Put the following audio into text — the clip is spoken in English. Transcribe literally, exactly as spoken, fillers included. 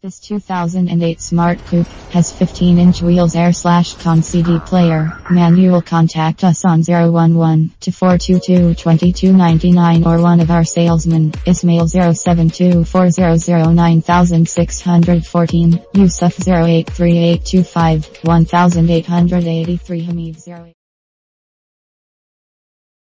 This two thousand eight Smart Coupe has fifteen inch wheels, air slash con C D player, manual. Contact us on zero one one, two four two two, two two nine nine or one of our salesmen, Ismail zero seven two four zero zero nine six one four, Yusuf zero eight three eight two five one eight eight three, Hamid zero